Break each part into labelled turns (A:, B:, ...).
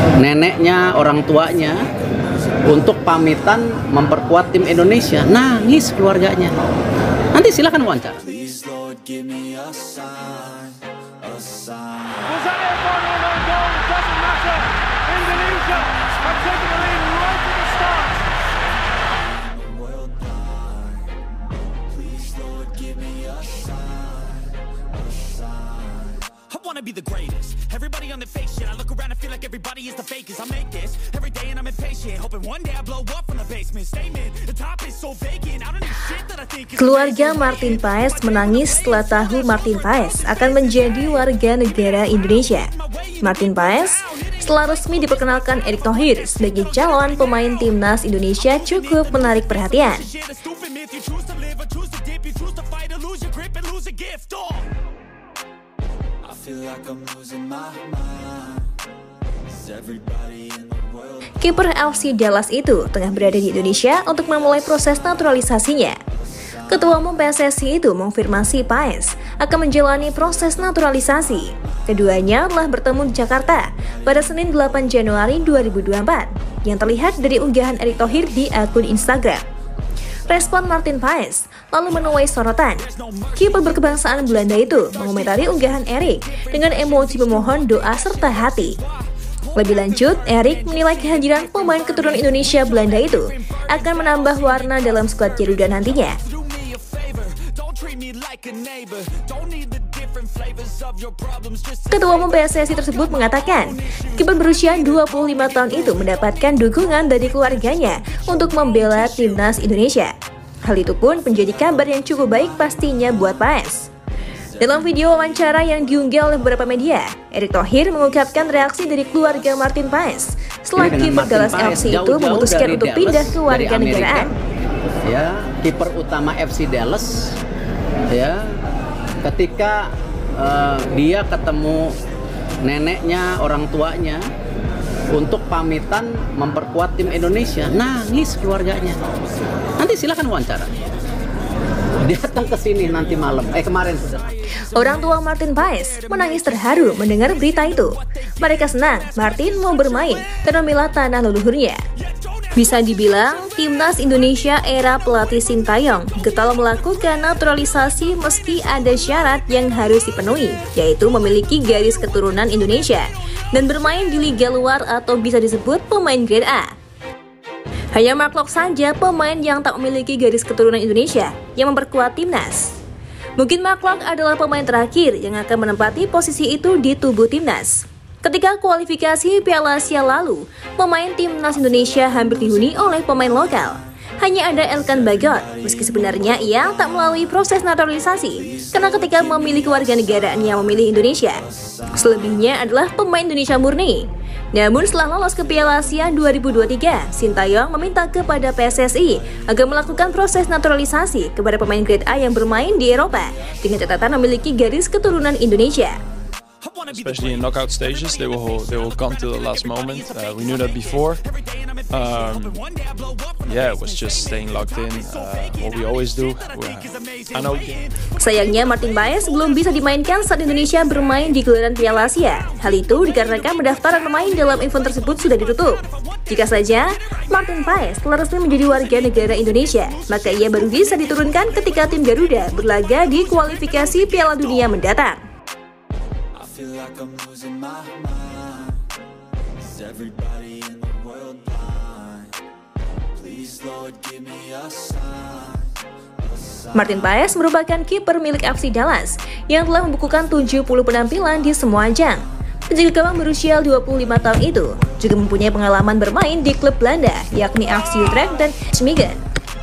A: neneknya, orang tuanya untuk pamitan memperkuat tim Indonesia. Nangis keluarganya. Nanti silakan wawancara.
B: Wanna be the greatest. Everybody on the fake shit. I look around and feel like everybody is the fakest. I make this every day and I'm impatient, hoping one day I blow up from the basement. Statement, the top is so vacant. I don't need shit that I think is.
C: Keluarga Martin Paes menangis setelah tahu Martin Paes akan menjadi warga negara Indonesia. Martin Paes setelah resmi diperkenalkan Erick Thohir sebagai calon pemain timnas Indonesia cukup menarik perhatian. Kiper FC Dallas itu tengah berada di Indonesia untuk memulai proses naturalisasinya. Ketua Umum PSSI itu mengonfirmasi Paes akan menjalani proses naturalisasi. Keduanya telah bertemu di Jakarta pada Senin 8 Januari 2024 yang terlihat dari unggahan Erick Thohir di akun Instagram. Respon Martin Paes lalu menuai sorotan. Kiper berkebangsaan Belanda itu mengomentari unggahan Erick dengan emoji memohon doa serta hati. Lebih lanjut, Erick menilai kehadiran pemain keturunan Indonesia Belanda itu akan menambah warna dalam skuad Garuda nantinya. Ketua Umum PSSI tersebut mengatakan, kiper berusia 25 tahun itu mendapatkan dukungan dari keluarganya untuk membela timnas Indonesia. Hal itu pun menjadi kabar yang cukup baik pastinya buat Paes. Dalam video wawancara yang diunggah oleh beberapa media, Erick Thohir mengungkapkan reaksi dari keluarga Martin Paes setelah kiper Dallas FC itu memutuskan untuk pindah ke warga negaraan.
A: Ya, kiper utama FC Dallas, ya, ketika dia ketemu neneknya, orang tuanya untuk pamitan memperkuat tim Indonesia, nangis keluarganya. Nanti silakan wawancara. Dia datang ke sini nanti malam. Kemarin sudah.
C: Orang tua Martin Paes menangis terharu mendengar berita itu. Mereka senang Martin mau bermain dan membela tanah leluhurnya. Bisa dibilang, timnas Indonesia era pelatih Sintayong getol melakukan naturalisasi meski ada syarat yang harus dipenuhi, yaitu memiliki garis keturunan Indonesia dan bermain di liga luar atau bisa disebut pemain grade A. Hanya Mark Locke saja pemain yang tak memiliki garis keturunan Indonesia yang memperkuat timnas. Mungkin Mark Locke adalah pemain terakhir yang akan menempati posisi itu di tubuh timnas. Ketika kualifikasi Piala Asia lalu, pemain timnas Indonesia hampir dihuni oleh pemain lokal. Hanya ada Elkan Bagot, meski sebenarnya ia tak melalui proses naturalisasi, karena ketika memilih kewarganegaraannya memilih Indonesia. Selebihnya adalah pemain Indonesia murni. Namun setelah lolos ke Piala Asia 2023, Sintayong meminta kepada PSSI agar melakukan proses naturalisasi kepada pemain grade A yang bermain di Eropa dengan catatan memiliki garis keturunan Indonesia.
D: Especially in knockout stages, they will come to the last moment. We knew that before. Yeah, it was just staying locked in. What we always do.
C: Sayangnya Martin Paes belum bisa dimainkan saat Indonesia bermain di gelaran Piala Asia. Hal itu dikarenakan pendaftaran pemain dalam event tersebut sudah ditutup. Jika saja Martin Paes telah resmi menjadi warga negara Indonesia, maka ia baru bisa diturunkan ketika tim Garuda berlaga di kualifikasi Piala Dunia mendatang. Martin Paes merupakan kiper milik FC Dallas yang telah membukukan 70 penampilan di semua ajang. Penjaga gawang berusia 25 tahun itu juga mempunyai pengalaman bermain di klub Belanda, yakni FC Utrecht dan Schmigen.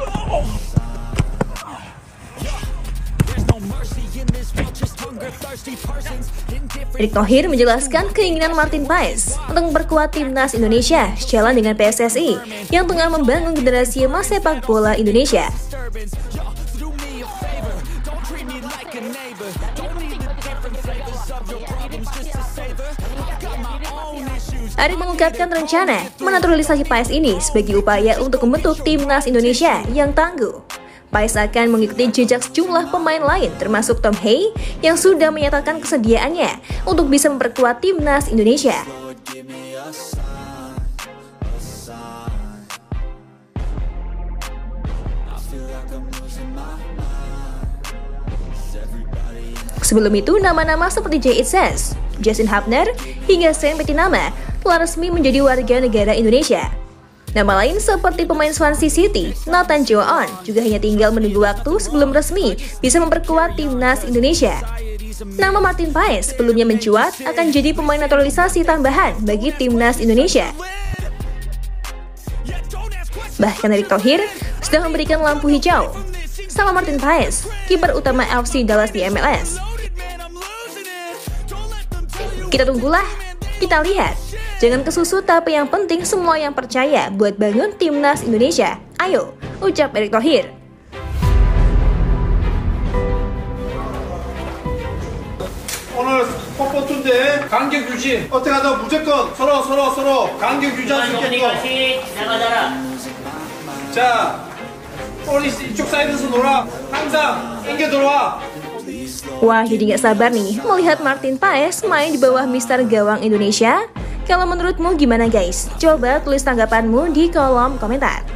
C: Erick Thohir menjelaskan keinginan Martin Paes untuk memperkuat timnas Indonesia sejalan dengan PSSI yang tengah membangun generasi emas sepak bola Indonesia. Erick mengungkapkan rencana menaturalisasi Paes ini sebagai upaya untuk membentuk timnas Indonesia yang tangguh. Paes akan mengikuti jejak sejumlah pemain lain termasuk Tom Hey yang sudah menyatakan kesediaannya untuk bisa memperkuat timnas Indonesia.
B: give me a sign, a sign. I feel like I'm losing my mind. Is everybody
C: Sebelum itu, nama-nama seperti Jay Itzes, Justin Hubner, hingga Sam Petinama telah resmi menjadi warga negara Indonesia. Nama lain seperti pemain Swansea City, Nathan Joon, juga hanya tinggal menunggu waktu sebelum resmi bisa memperkuat timnas Indonesia. Nama Martin Paes sebelumnya mencuat akan jadi pemain naturalisasi tambahan bagi timnas Indonesia. Bahkan Erick Thohir sudah memberikan lampu hijau sama Martin Paes, kiper utama FC Dallas di MLS. Kita tunggulah, kita lihat. Jangan kesusu, tapi yang penting semua yang percaya buat bangun timnas Indonesia. Ayo, ucap Erick Thohir.
E: 오늘 첫 번째인데 간격 유지 어떻게 하든 무조건 서로 간격 유지할 수 있게끔 자 우리 이쪽 사이드에서 놀아 항상 땡겨 들어와.
C: Wah, jadi gak sabar nih melihat Martin Paes main di bawah Mister Gawang Indonesia. Kalau menurutmu gimana guys? Coba tulis tanggapanmu di kolom komentar.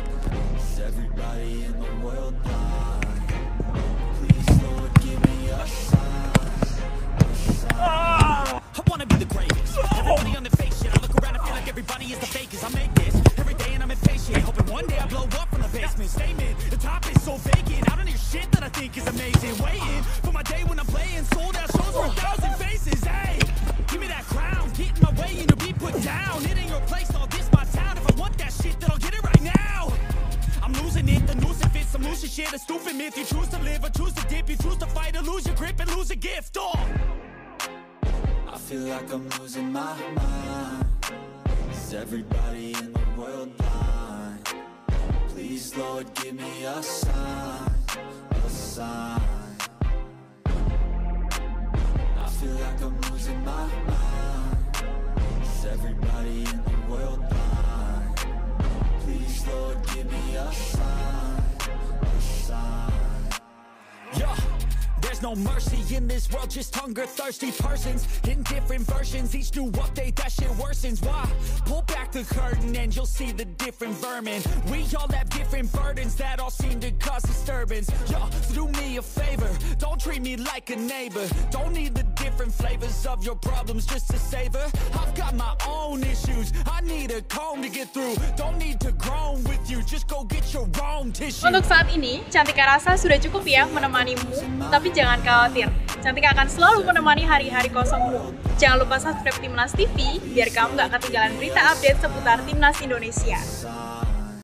B: Shit, a stupid myth. You choose to live or choose to dip. You choose to fight or lose your grip and lose a gift. Oh, I feel like I'm losing my mind. Is everybody in the world blind? Please, Lord, give me a sign, a sign. I feel like I'm losing my mind. Is everybody in the world blind? Please, Lord, give me a sign. Yeah, there's no mercy in this world, just hunger-thirsty persons in different versions, each new update, that shit worsens. Why? Pull back the curtain and you'll see the different vermin. We all have different burdens that all seem to cause disturbance. Yo, so do me a favor, don't treat me like a neighbor. Don't need the different flavors of your problems just to savor. I've got my own issues, I need a comb to get through. Don't need to groan with you, just go get your own tissue.
F: Untuk saat ini, Cantika rasa sudah cukup ya menemanimu, tapi jangan khawatir, Cantika akan selalu menemani hari-hari kosongmu. Jangan lupa subscribe Timnas TV, biar kamu gak ketinggalan berita update seputar Timnas Indonesia.